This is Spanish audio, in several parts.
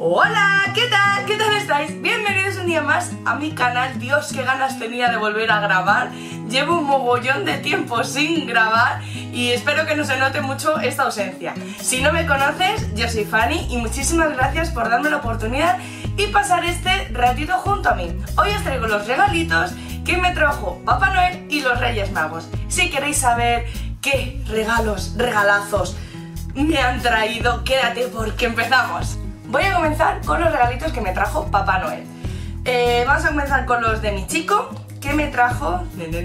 Hola, ¿qué tal? ¿Qué tal estáis? Bienvenidos un día más a mi canal. Dios, qué ganas tenía de volver a grabar. Llevo un mogollón de tiempo sin grabar y espero que no se note mucho esta ausencia. Si no me conoces, yo soy Fanny y muchísimas gracias por darme la oportunidad y pasar este ratito junto a mí. Hoy os traigo los regalitos que me trajo Papá Noel y los Reyes Magos. Si queréis saber qué regalazos me han traído, quédate porque empezamos. Voy a comenzar con los regalitos que me trajo Papá Noel. Vamos a comenzar con los de mi chico, que me trajo...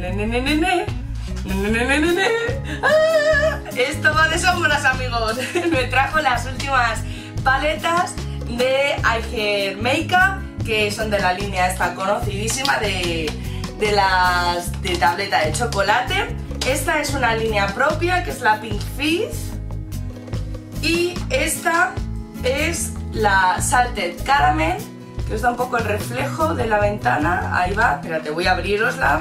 Esto va de sombras, amigos. Me trajo las últimas paletas de I Hair Makeup, que son de la línea esta conocidísima de tableta de chocolate. Esta es una línea propia, que es la Pink Fizz. Y esta es la Salted Caramel, que os da un poco el reflejo de la ventana. Ahí va, espérate, voy a abrirosla.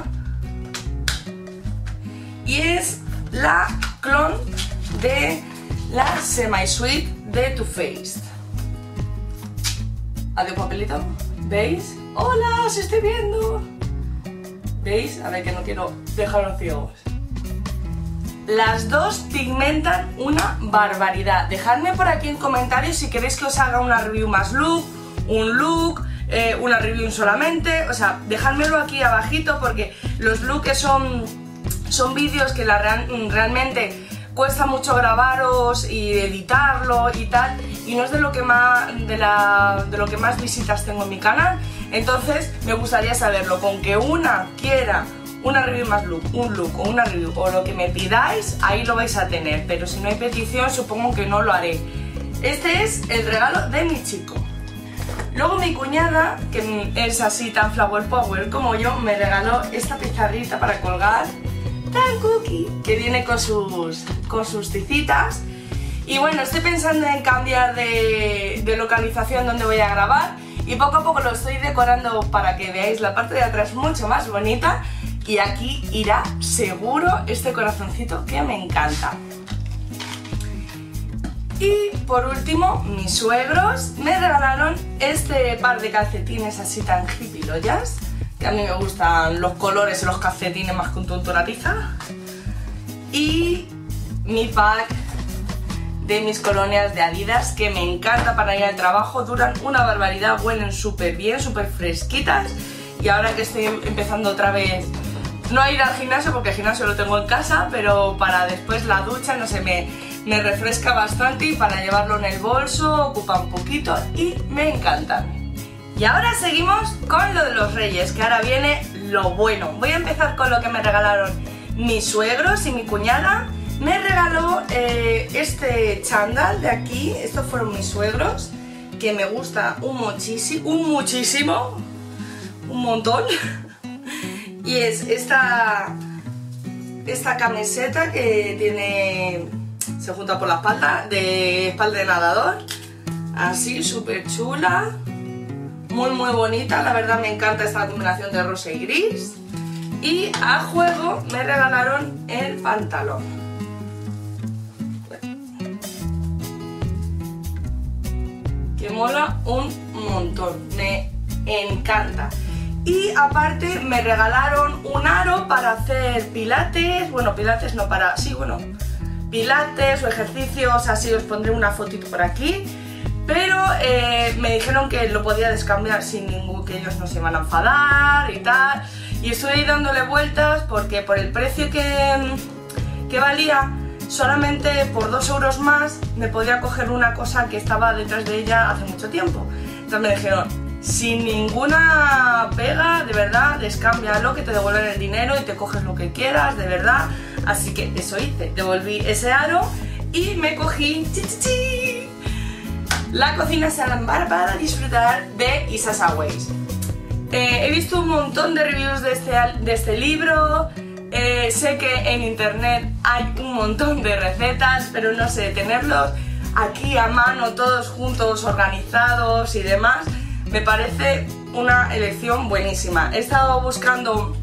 Y es la clon de la Semi Sweet de Too Faced. Adiós, papelito. ¿Veis? ¡Hola! ¡Os estoy viendo! ¿Veis? A ver, que no quiero dejaros ciegos. Las dos pigmentan una barbaridad. Dejadme por aquí en comentarios si queréis que os haga una review más look, un look, una review solamente. O sea, dejádmelo aquí abajito porque los looks son vídeos que realmente cuesta mucho grabaros y editarlo y tal. Y no es de lo que más visitas tengo en mi canal. Entonces me gustaría saberlo. Con que una quiera una review más look, un look o una review o lo que me pidáis, ahí lo vais a tener, pero si no hay petición supongo que no lo haré. Este es el regalo de mi chico. Luego mi cuñada, que es así tan flower power como yo, me regaló esta pizarrita para colgar, tan cookie, que viene con sus ticitas. Y bueno, estoy pensando en cambiar de localización donde voy a grabar y poco a poco lo estoy decorando para que veáis la parte de atrás mucho más bonita. Y aquí irá seguro este corazoncito que me encanta. Y por último, mis suegros me regalaron este par de calcetines así tan hippieloyas, que a mí me gustan los colores de los calcetines más con tontoratiza. Y mi pack de mis colonias de Adidas, que me encanta para ir al trabajo, duran una barbaridad, huelen súper bien, súper fresquitas. Y ahora que estoy empezando otra vez, no a ir al gimnasio porque el gimnasio lo tengo en casa, pero para después la ducha, no sé, me refresca bastante y para llevarlo en el bolso ocupa un poquito y me encantan. Y ahora seguimos con lo de los Reyes, que ahora viene lo bueno. Voy a empezar con lo que me regalaron mis suegros y mi cuñada. Me regaló este chándal de aquí, estos fueron mis suegros, que me gusta un montón. Y es esta camiseta que tiene, se junta por la espalda de nadador, así súper chula, muy bonita, la verdad me encanta esta combinación de rosa y gris. Y a juego me regalaron el pantalón, que mola un montón, me encanta. Y aparte me regalaron un aro para hacer pilates, pilates o ejercicios, así os pondré una fotito por aquí. Pero me dijeron que lo podía descambiar sin que ellos no se iban a enfadar y tal. Y estoy dándole vueltas porque por el precio que valía, solamente por 2 euros más me podía coger una cosa que estaba detrás de ella hace mucho tiempo. Entonces me dijeron, sin ninguna pega, de verdad, descámbialo, que te devuelven el dinero y te coges lo que quieras, de verdad. Así que eso hice, devolví ese aro y me cogí la cocina Salambar para disfrutar de Isa's Always. He visto un montón de reviews de este libro, sé que en internet hay un montón de recetas, pero no sé, tenerlos aquí a mano, todos juntos, organizados y demás, me parece una elección buenísima. He estado buscando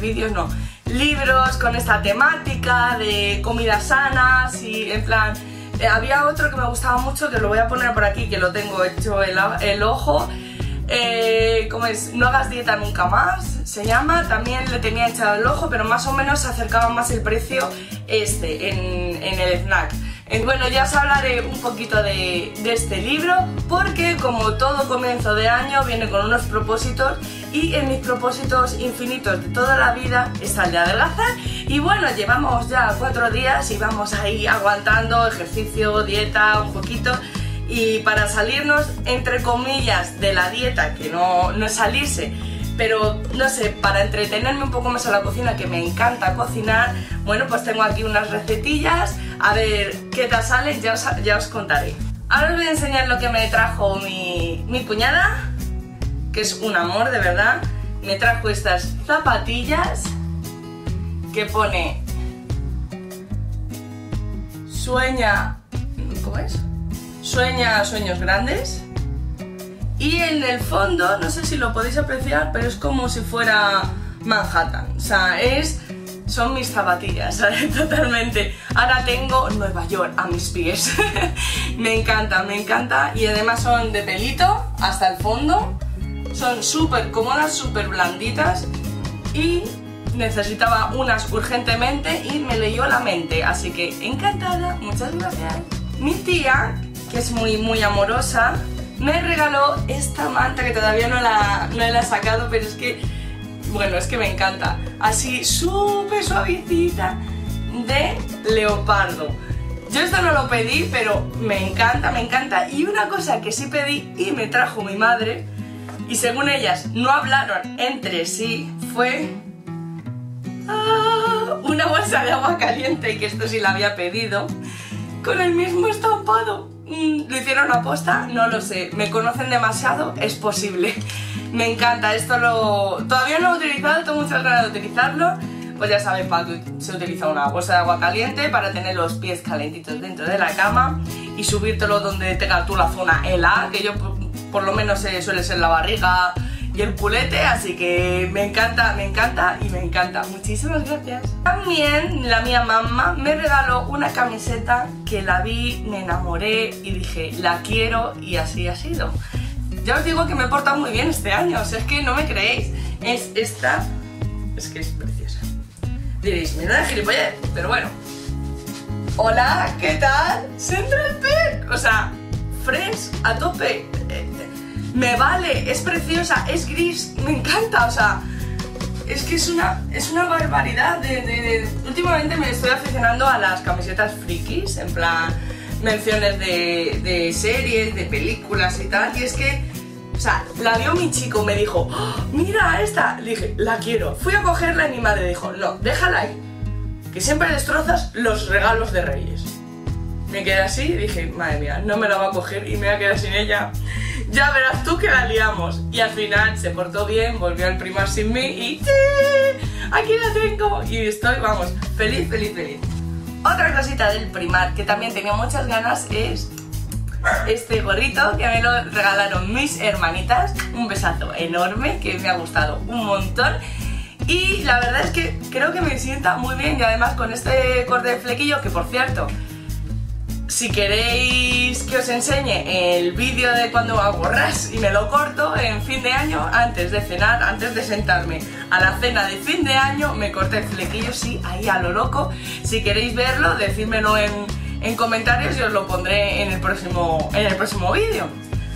libros con esta temática de comidas sanas y en plan Había otro que me gustaba mucho, que lo voy a poner por aquí, que lo tengo hecho el ojo. ¿Cómo es? No hagas dieta nunca más, se llama. También le tenía echado el ojo, pero más o menos se acercaba más el precio en el FNAC. Bueno, ya os hablaré un poquito de este libro, porque como todo comienzo de año viene con unos propósitos, y en mis propósitos infinitos de toda la vida está el de adelgazar. Y bueno, llevamos ya 4 días y vamos ahí aguantando ejercicio, dieta, un poquito. Y para salirnos, entre comillas, de la dieta, que no es salirse, pero no sé, para entretenerme un poco más en la cocina, que me encanta cocinar, bueno, pues tengo aquí unas recetillas, a ver qué tal salen, ya os contaré. Ahora os voy a enseñar lo que me trajo mi cuñada, que es un amor, de verdad. Me trajo estas zapatillas que pone sueña, ¿cómo es? Sueña sueños grandes. Y en el fondo, no sé si lo podéis apreciar, pero es como si fuera Manhattan. O sea, son mis zapatillas, ¿sabes? Totalmente. Ahora tengo Nueva York a mis pies. Me encanta. Y además son de pelito hasta el fondo. Son súper cómodas, súper blanditas. Y necesitaba unas urgentemente y me leyó la mente. Así que encantada, muchas gracias. Mi tía, que es muy amorosa, me regaló esta manta que todavía no la he sacado, pero es que, bueno, es que me encanta. Así súper suavecita, de leopardo. Yo esto no lo pedí, pero me encanta. Y una cosa que sí pedí y me trajo mi madre, y según ellas no hablaron entre sí, fue una bolsa de agua caliente, que esto sí la había pedido, con el mismo estampado. ¿Lo hicieron a posta? No lo sé. ¿Me conocen demasiado? Es posible. Me encanta. Esto todavía no lo he utilizado, tengo muchas ganas de utilizarlo. Pues ya saben, se utiliza una bolsa de agua caliente para tener los pies calentitos dentro de la cama y subírtelo donde tengas tú la zona helada, que yo por lo menos suele ser la barriga y el culete, así que me encanta. Muchísimas gracias. También la mía mamá me regaló una camiseta que la vi, me enamoré y dije, la quiero, y así ha sido. Ya os digo que me he portado muy bien este año, o sea, es que no me creéis. Es esta, es que es preciosa. Diréis, menuda gilipollez, pero bueno. Hola, ¿qué tal? Central Perk, o sea, Friends a tope. Me vale, es preciosa, es gris, me encanta, o sea, es que es una barbaridad. Últimamente me estoy aficionando a las camisetas frikis, en plan menciones de series, de películas y tal, y es que, o sea, la vio mi chico, me dijo, ¡oh, mira esta! Le dije, la quiero. Fui a cogerla y mi madre dijo, no, déjala ahí, que siempre destrozas los regalos de Reyes. Me quedé así y dije, madre mía, no me la va a coger y me voy a quedar sin ella. Ya verás tú que la liamos. Y al final se portó bien, volvió al Primark sin mí y ¡sí! Aquí la tengo. Y estoy, vamos, feliz. Otra cosita del Primark que también tenía muchas ganas es este gorrito que me lo regalaron mis hermanitas. Un besazo enorme que me ha gustado un montón. Y la verdad es que creo que me sienta muy bien, y además con este corte de flequillo, que por cierto, si queréis que os enseñe el vídeo de cuando hago ras y me lo corto en fin de año, antes de cenar, antes de sentarme a la cena de fin de año, me corté el flequillo, sí, ahí a lo loco. Si queréis verlo, decídmelo en comentarios y os lo pondré en el próximo vídeo.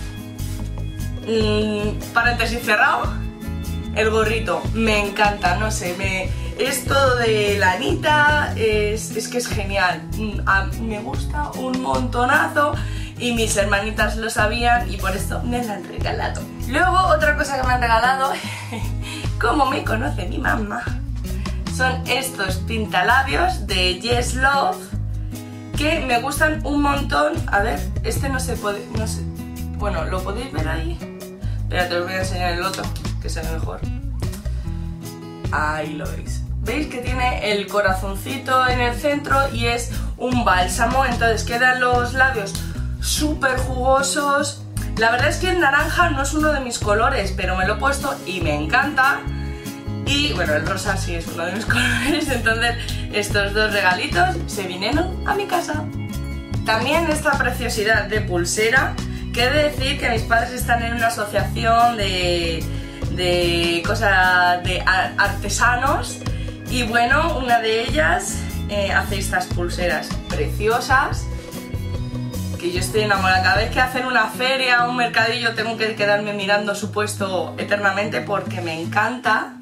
Paréntesis cerrado, el gorrito me encanta, no sé, esto de lanita es que es genial. Me gusta un montonazo y mis hermanitas lo sabían y por esto me lo han regalado. Luego otra cosa que me han regalado, como me conoce mi mamá, son estos pintalabios de Yes Love, que me gustan un montón. A ver, este no se puede, no sé, bueno, ¿lo podéis ver ahí? Espera, os voy a enseñar el otro, que se ve mejor. Ahí lo veis. ¿Veis que tiene el corazoncito en el centro y es un bálsamo? Entonces quedan los labios súper jugosos. La verdad es que el naranja no es uno de mis colores, pero me lo he puesto y me encanta. Y bueno, el rosa sí es uno de mis colores. Entonces estos dos regalitos se vinieron a mi casa. también esta preciosidad de pulsera, que he de decir que mis padres están en una asociación de cosas de artesanos, y bueno, una de ellas hace estas pulseras preciosas, que yo estoy enamorada. Cada vez que hacen una feria o un mercadillo tengo que quedarme mirando su puesto eternamente porque me encanta,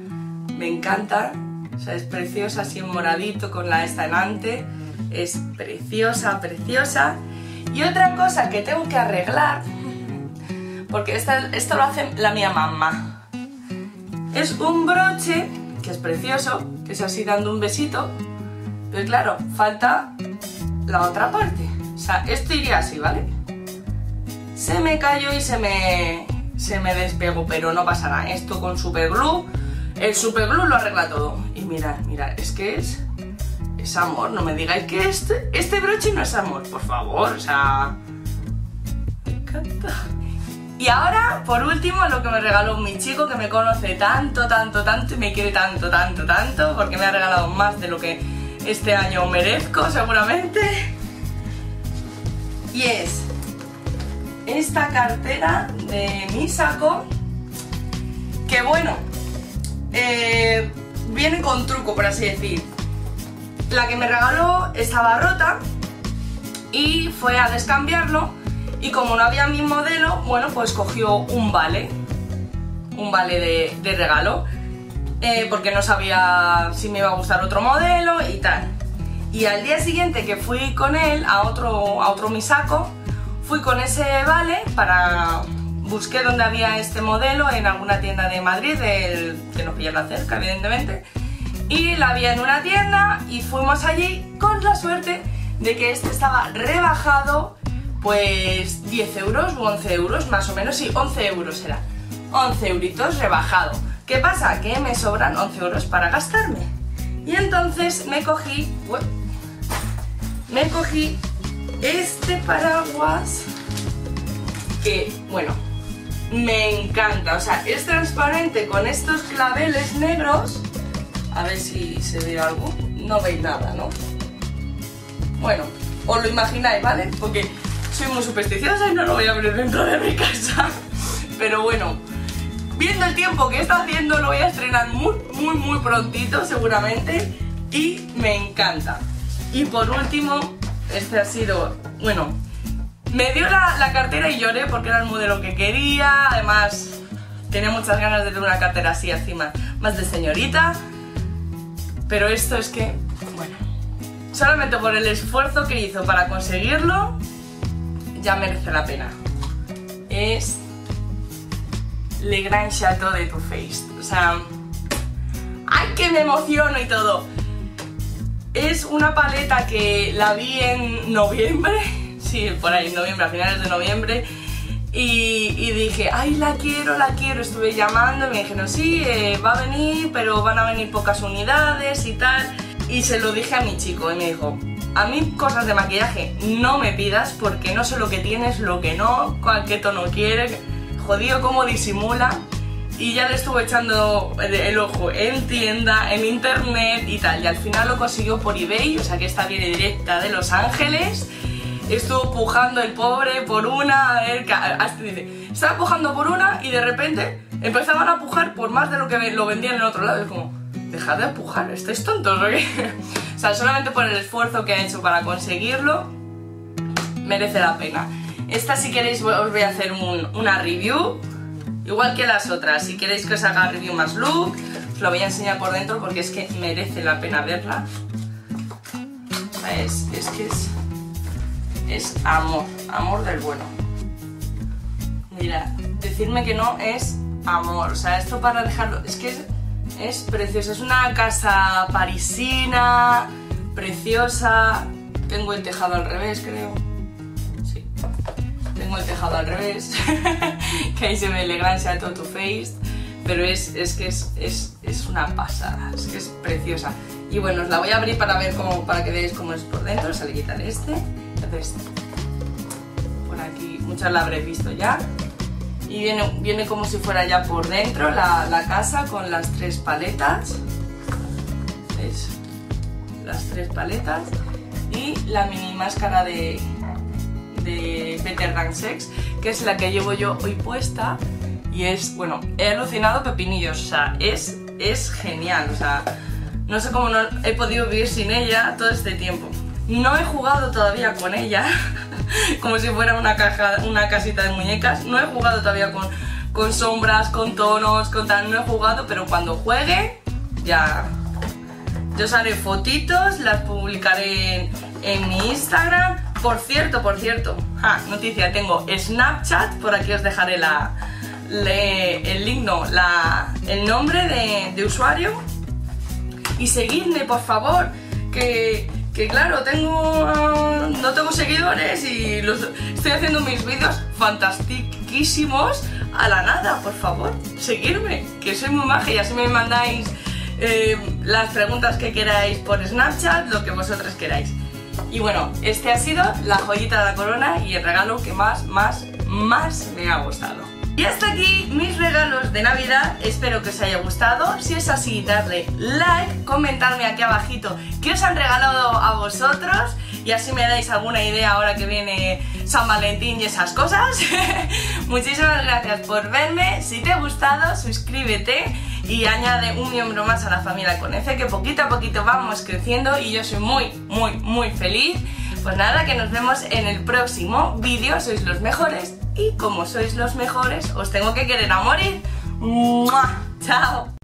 o sea, es preciosa, así en moradito con la esta delante, es preciosa, preciosa. Y otra cosa que tengo que arreglar, porque esto lo hace la mía mamá, es un broche que es precioso, que es así dando un besito, pero claro, falta la otra parte. O sea, esto iría así, ¿vale? Se me cayó y se me despegó, pero no pasa nada. Esto con superglue, el superglue lo arregla todo. Y mirad, es que es amor. No me digáis que este broche no es amor, por favor, o sea... Me encanta. Y ahora, por último, lo que me regaló mi chico, que me conoce tanto, tanto, tanto, y me quiere tanto, tanto, tanto, porque me ha regalado más de lo que este año merezco, seguramente. Y es esta cartera de Misako, que bueno, viene con truco, por así decir. La que me regaló estaba rota y fue a descambiarlo, y como no había mi modelo, bueno, pues cogió un vale de regalo, porque no sabía si me iba a gustar otro modelo y tal. Y al día siguiente que fui con él a otro Misako, fui con ese vale busqué dónde había este modelo en alguna tienda de Madrid, que nos pillara cerca, evidentemente, y la había en una tienda y fuimos allí con la suerte de que este estaba rebajado, pues 10 euros u 11 euros, más o menos, sí, 11 euros era, 11 euritos rebajado. ¿Qué pasa? Que me sobran 11 euros para gastarme. Y entonces me cogí este paraguas que, bueno, me encanta. O sea, es transparente con estos claveles negros. A ver si se ve algo. No veis nada, ¿no? Bueno, os lo imagináis, ¿vale? Porque soy muy supersticiosa y no lo voy a abrir dentro de mi casa. Pero bueno, viendo el tiempo que está haciendo, lo voy a estrenar muy prontito seguramente. Y me encanta. Y por último, este ha sido, bueno, me dio la cartera y lloré porque era el modelo que quería. Además, tenía muchas ganas de tener una cartera así encima, más de señorita. Pero esto es que, bueno, solamente por el esfuerzo que hizo para conseguirlo, ya merece la pena. Es Le Grand Chateau de Too Faced. O sea, ¡ay, que me emociono y todo! Es una paleta que la vi en noviembre, sí, por ahí, en noviembre, a finales de noviembre, y dije, ¡ay, la quiero! Estuve llamando y me dijeron, sí, va a venir, pero van a venir pocas unidades y tal. Y se lo dije a mi chico y me dijo, a mí cosas de maquillaje no me pidas porque no sé lo que tienes, lo que no, qué tono quieres, jodido cómo disimula. Y ya le estuve echando el ojo en tienda, en internet y tal, y al final lo consiguió por eBay, o sea que esta viene directa de Los Ángeles. Estuvo pujando el pobre por una, hasta dice, estaba pujando por una y de repente empezaban a pujar por más de lo que lo vendían en el otro lado. Es como, dejad de pujar, estáis tontos, ¿o qué? O sea, solamente por el esfuerzo que ha hecho para conseguirlo, merece la pena. Esta, si queréis, os voy a hacer una review. Igual que las otras, si queréis que os haga review más look, os lo voy a enseñar por dentro porque es que merece la pena verla. O sea, es amor del bueno. Mira, decirme que no es amor, o sea, esto para dejarlo, es que es precioso, es una casa parisina, preciosa. Tengo el tejado al revés, creo. Tengo el tejado al revés, que ahí se ve Le Grand Chateau Too Faced, pero es que es una pasada, es que es preciosa. Y bueno, os la voy a abrir para que veáis cómo es por dentro. Se le quitan entonces por aquí, muchas la habréis visto ya, y viene como si fuera ya por dentro la casa con las 3 paletas, ¿veis? Las 3 paletas. y la mini máscara de Better Than Sex, que es la que llevo yo hoy puesta. Y es, bueno, he alucinado pepinillos, o sea, es genial, o sea, no sé cómo no he podido vivir sin ella todo este tiempo. No he jugado todavía con ella, como si fuera una casita de muñecas. No he jugado todavía con sombras, con tonos, con tal, no he jugado, pero cuando juegue, ya... Yo os haré fotitos, las publicaré en mi Instagram. Por cierto, noticia, tengo Snapchat, por aquí os dejaré el link, no, el nombre de usuario. Y seguidme, por favor, que claro, no tengo seguidores y estoy haciendo mis vídeos fantastiquísimos a la nada, por favor, seguidme, que soy muy maja y así me mandáis las preguntas que queráis por Snapchat, lo que vosotros queráis. Y bueno, este ha sido la joyita de la corona y el regalo que más me ha gustado. Y hasta aquí mis regalos de Navidad, espero que os haya gustado. Si es así, darle like, comentadme aquí abajito qué os han regalado a vosotros y así me dais alguna idea ahora que viene San Valentín y esas cosas. Muchísimas gracias por verme, si te ha gustado suscríbete y añade un miembro más a la familia con F, que poquito a poquito vamos creciendo y yo soy muy feliz. Pues nada, que nos vemos en el próximo vídeo, sois los mejores y como sois los mejores os tengo que querer a morir. ¡Mua! ¡Chao!